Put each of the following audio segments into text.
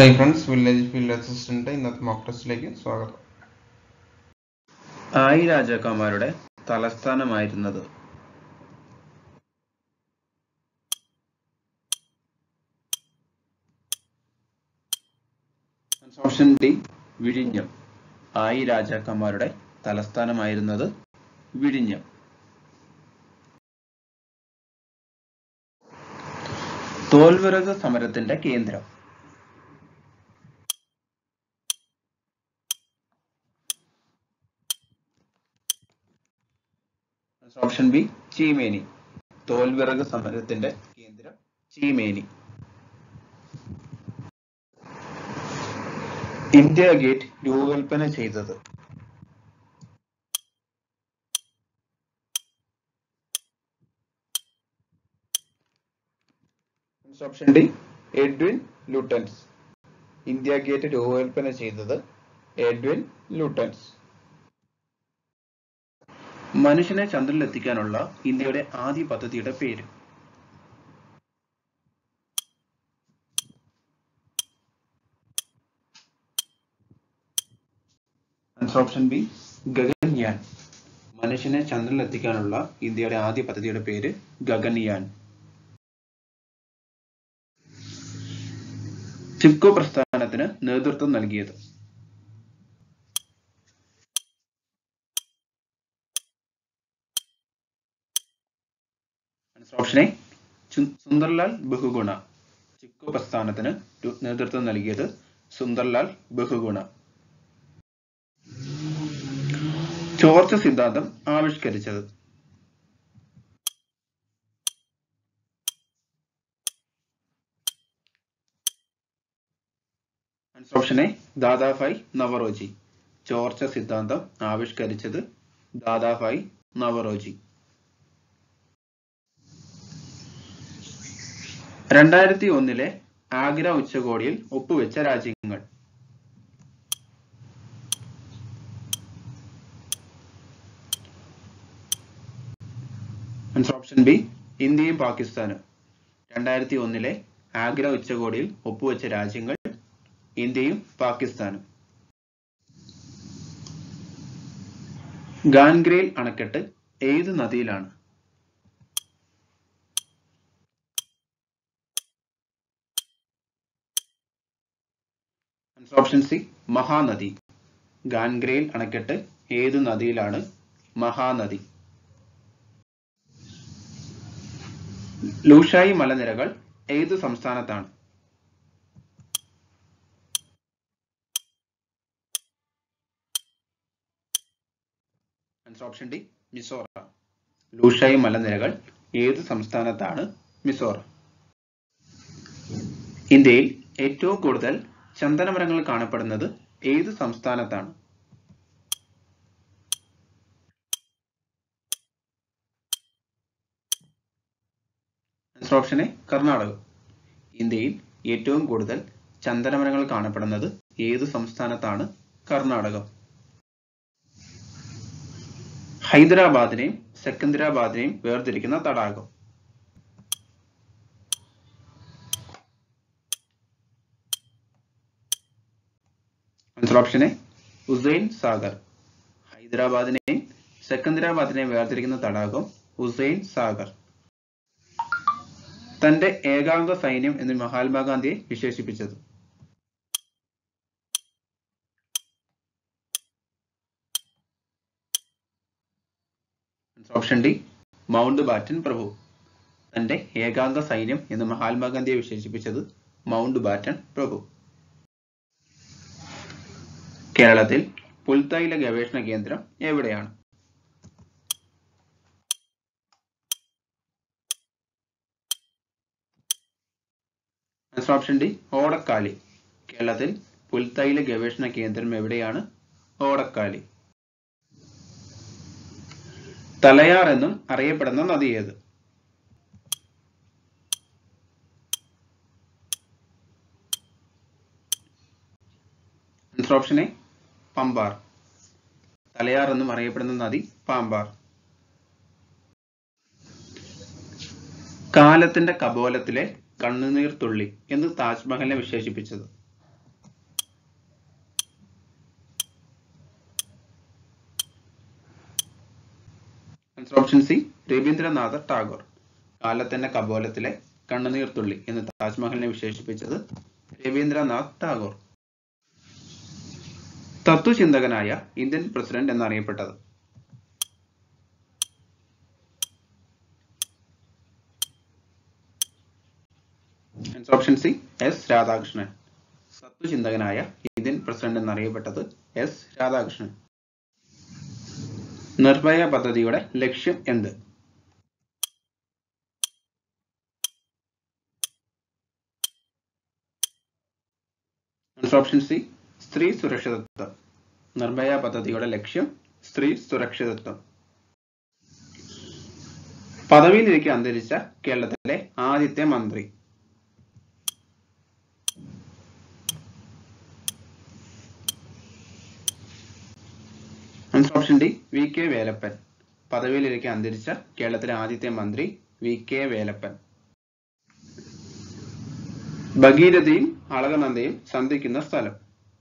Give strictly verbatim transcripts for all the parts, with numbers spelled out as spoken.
Hi friends, village field assistant ഇന്നത്തെ mock ടെസ്റ്റിലേക്ക് സ്വാഗതം. ആയി രാജാക്കന്മാരുടെ തലസ്ഥാനമായിരുന്നത്? ഓപ്ഷൻ ഡി വിഴിഞ്ഞം. ആയി രാജാക്കന്മാരുടെ തലസ്ഥാനമായിരുന്നത് വിഴിഞ്ഞം. തോൽവിറക് സമരത്തിന്റെ കേന്ദ്രം? Option B Cheemeni. തോൽവിറക് സമരത്തിന്റെ കേന്ദ്രം ചീമേനി. ഇന്ത്യ ഗേറ്റ് രൂപകൽപ്പന ചെയ്തത്? Option D Edwin Lutyens. India gate രൂപകൽപ്പന ചെയ്തത് എഡ്വിൻ ലൂട്ടൻസ്. മനുഷ്യനെ ചന്ദ്രനിലെത്തിക്കാനുള്ള ഇന്ത്യയുടെ ആദ്യ പദ്ധതിയുടെ പേര്? Option B Gaganyaan. മനുഷ്യനെ ചന്ദ്രനിലെത്തിക്കാനുള്ള ഇന്ത്യയുടെ ആദ്യ പദ്ധതിയുടെ പേര് ഗഗൻയാൻ. ചിപ്കോ പ്രസ്ഥാനത്തിന് നേതൃത്വം നൽകിയത്? Option A Sunderlal Bahuguna. ചിപ്കോ പ്രസ്ഥാനത്തിന് നേതൃത്വം നൽകിയത് സുന്ദർലാൽ ബഹുഗുണ. ചോർച്ച സിദ്ധാന്തം ആവിഷ്കരിച്ചത്? Option A Dadabhai Naoroji. ചോർച്ച സിദ്ധാന്തം ആവിഷ്കരിച്ചത് ദാദാഭായ് നവറോജി. രണ്ടായിരത്തി ഒന്നിലെ ആഗ്ര ഉച്ചകോടിയിൽ ഒപ്പുവെച്ച രാജ്യങ്ങൾ? ഓപ്ഷൻ ബി ഇന്ത്യയും പാകിസ്ഥാനും. രണ്ടായിരത്തി ഒന്നിലെ ആഗ്ര ഉച്ചകോടിയിൽ ഒപ്പുവെച്ച രാജ്യങ്ങൾ ഇന്ത്യയും പാകിസ്ഥാനും. ഗാൻഗ്രേൽ അണക്കെട്ട് ഏത് നദിയിലാണ്? Option C Mahanadi. ഗാൻഗ്രേൽ അണക്കെട്ട് ഏത് നദിയിലാണ്? മഹാനദി. ലൂഷായി മലനിരകൾ ഏത് സംസ്ഥാനത്താണ്? Option D Mizoram. ലൂഷായി മലനിരകൾ ഏത് സംസ്ഥാനത്താണ്? മിസോറാം. ഇന്ത്യയിൽ ഏറ്റവും കൂടുതൽ ചന്ദനമരങ്ങൾ കാണപ്പെടുന്നത് ഏത് സംസ്ഥാനത്താണ്? Option A Karnataka. ഇന്ത്യയിൽ ഏറ്റവും കൂടുതൽ ചന്ദനമരങ്ങൾ കാണപ്പെടുന്നത് ഏത് സംസ്ഥാനത്താണ്? കർണാടകം. ഹൈദരാബാദിനെയും സെക്കന്ദരാബാദിനെയും വേർതിരിക്കുന്ന തടാകം? Option A Hussain Sagar. ഹൈദരാബാദിനെയും സെക്കന്ദരാബാദിനെയും വേർതിരിക്കുന്ന തടാകം ഹുസൈൻ സാഗർ. തന്റെ ഏകാംഗ സൈന്യം എന്ന് മഹാത്മാഗാന്ധിയെ വിശേഷിപ്പിച്ചത്? ഓപ്ഷൻ ഡി മൗണ്ട് ബാറ്റൻ പ്രഭു. തന്റെ ഏകാംഗ സൈന്യം എന്ന് മഹാത്മാഗാന്ധിയെ വിശേഷിപ്പിച്ചത് മൗണ്ട് ബാറ്റൻ പ്രഭു. കേരളത്തിൽ പുൽത്തൈല ഗവേഷണ കേന്ദ്രം എവിടെയാണ്? Option D Odakkali. കേരളത്തിൽ പുൽത്തൈല ഗവേഷണ കേന്ദ്രം എവിടെയാണ്? ഓടക്കാലി. തലയാർ എന്നും അറിയപ്പെടുന്ന നദി ഏത്? Option A Pambar. തലയാർ എന്നും അറിയപ്പെടുന്ന നദി പാമ്പാർ. കാലത്തിന്റെ കപോലത്തിലെ കണ്ണുനീർ തുള്ളി എന്ന് താജ്മഹലിനെ വിശേഷിപ്പിച്ചത്? Answer option C Rabindranath Tagore. കാലത്തിന്റെ കപോലത്തിലെ കണ്ണുനീർത്തുള്ളി എന്ന് താജ്മഹലിനെ വിശേഷിപ്പിച്ചത് രവീന്ദ്രനാഥ് ടാഗോർ. തത്വചിന്തകനായ ഇന്ത്യൻ പ്രസിഡന്റ് എന്നറിയപ്പെട്ടത്? Answer option C S Radhakrishnan. തത്വചിന്തകനായ ഇന്ത്യൻ പ്രസിഡന്റ് എന്നറിയപ്പെട്ടത് എസ് രാധാകൃഷ്ണൻ. നിർഭയ പദ്ധതിയുടെ ലക്ഷ്യം എന്ത്? ആൻസർ ഓപ്ഷൻ സി സ്ത്രീ സുരക്ഷിതത്വം. നിർഭയ പദ്ധതിയുടെ ലക്ഷ്യം സ്ത്രീ സുരക്ഷിതത്വം. പദവിയിലേക്ക് അന്തരിച്ച കേരളത്തിലെ ആദ്യത്തെ മന്ത്രി? Answer option D V K Velappan. പദവിയിലേക്ക് അന്തരിച്ച കേരളത്തിലെ ആദ്യത്തെ മന്ത്രി വി കെ വേലപ്പൻ. ഭഗീരഥയും അളകനന്ദയും സന്ധിക്കുന്ന സ്ഥലം?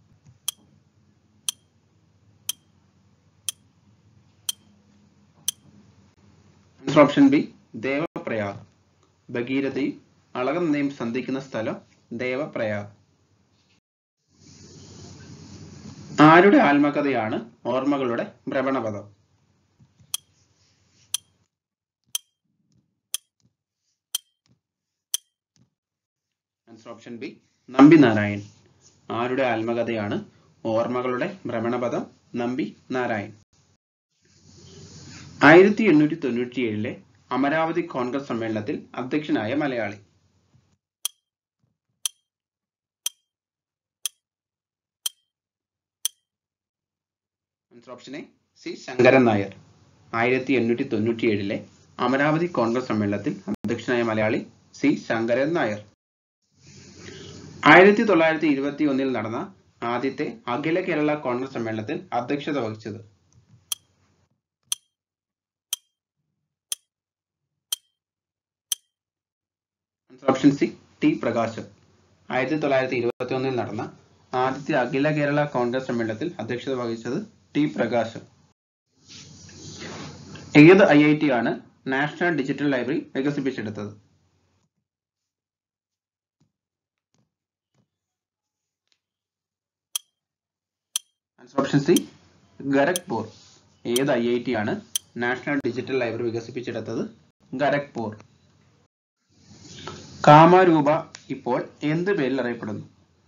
Answer option B Devprayag. ഭഗീരഥയും അളകനന്ദയും സന്ധിക്കുന്ന സ്ഥലം ദേവപ്രയാഗ്. ആരുടെ ആത്മകഥയാണ് ഓർമ്മകളുടെ ഭ്രമണപഥം? Answer option B Nambi Narayan. ആരുടെ ആത്മകഥയാണ് ഓർമ്മകളുടെ ഭ്രമണപഥം? നമ്പി നാരായൺ. ആയിരത്തി എണ്ണൂറ്റി തൊണ്ണൂറ്റി ഏഴിലെ അമരാവതി കോൺഗ്രസ് സമ്മേളനത്തിൽ അധ്യക്ഷനായ മലയാളി? Answer option A C Sankaran Nair. ആയിരത്തി എണ്ണൂറ്റി തൊണ്ണൂറ്റി ഏഴിലെ അമരാവതി കോൺഗ്രസ് സമ്മേളനത്തിൽ അധ്യക്ഷനായ മലയാളി സി ശങ്കരൻ നായർ. ആയിരത്തി തൊള്ളായിരത്തി ഇരുപത്തി ഒന്നിൽ നടന്ന ആദ്യത്തെ അഖില കേരള കോൺഗ്രസ് സമ്മേളനത്തിൽ അധ്യക്ഷത വഹിച്ചത്? Answer option C T Prakashan. ആയിരത്തി തൊള്ളായിരത്തി ഇരുപത്തി ഒന്നിൽ നടന്ന ആദ്യത്തെ അഖില കേരള കോൺഗ്രസ് സമ്മേളനത്തിൽ അധ്യക്ഷത വഹിച്ചത് ടി പ്രകാശൻ. ഏത് ഐ ഐ ടി ആണ് നാഷണൽ ഡിജിറ്റൽ ലൈബ്രറി വികസിപ്പിച്ചെടുത്തത്? Answer option C Kharagpur. ഏത് ഐ ഐ ടി ആണ് നാഷണൽ ഡിജിറ്റൽ ലൈബ്രറി വികസിപ്പിച്ചെടുത്തത്? ഖരഗ്പൂർ. കാമരൂപ ഇപ്പോൾ എന്ത് പേരിൽ അറിയപ്പെടുന്നു?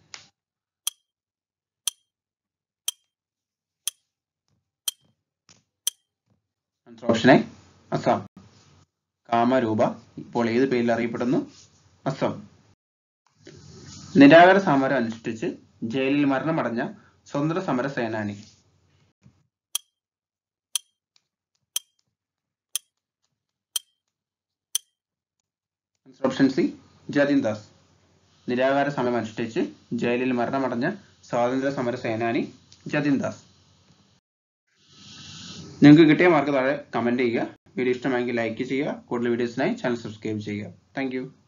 Answer option A Assam. Kamarupa ഇപ്പോൾ ഏത് പേരിൽ അറിയപ്പെടുന്നു? അസം. നിരാഹാര സമരം അനുഷ്ഠിച്ച് ജയിലിൽ മരണമടഞ്ഞ സ്വതന്ത്ര സമര സേനാനി? Answer option C Jatin Das. നിരാഹാര സമരം അനുഷ്ഠിച്ച് ജയിലിൽ മരണമടഞ്ഞ സ്വാതന്ത്ര്യ സമര സേനാനി ജതിൻ ദാസ്. നിങ്ങൾക്ക് കിട്ടിയ മാർക്ക് താഴെ കമന്റ് ചെയ്യുക. വീഡിയോ ഇഷ്ടമായെങ്കിൽ ലൈക്ക് ചെയ്യുക. കൂടുതൽ വീഡിയോസിനായി ചാനൽ സബ്സ്ക്രൈബ് ചെയ്യുക. Thank U.